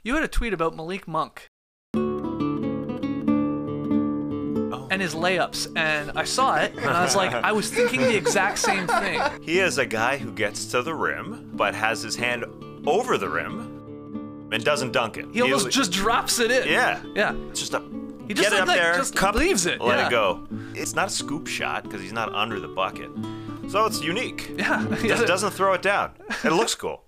You had a tweet about Malik Monk and his layups, and I saw it, and I was like, I was thinking the exact same thing. He is a guy who gets to the rim, but has his hand over the rim and doesn't dunk it. He almost just drops it in. Yeah. Yeah. It's just a He just get it up like, there, just cup, leaves it. let Yeah. it go. It's not a scoop shot because he's not under the bucket. So it's unique. Yeah. Just doesn't throw it down. It looks cool.